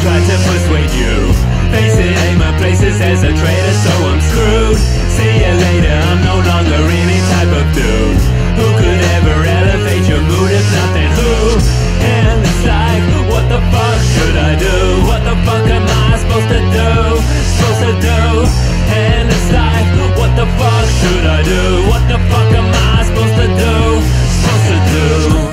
tried to persuade you. Face it, aim at places as a traitor, so I'm screwed. See you later, I'm no longer any type of dude who could ever elevate your mood if nothing who. And it's like, what the fuck should I do? What the fuck am I supposed to do? Supposed to do? And it's like, what the fuck should I do? What the fuck am I supposed to do? Supposed to do?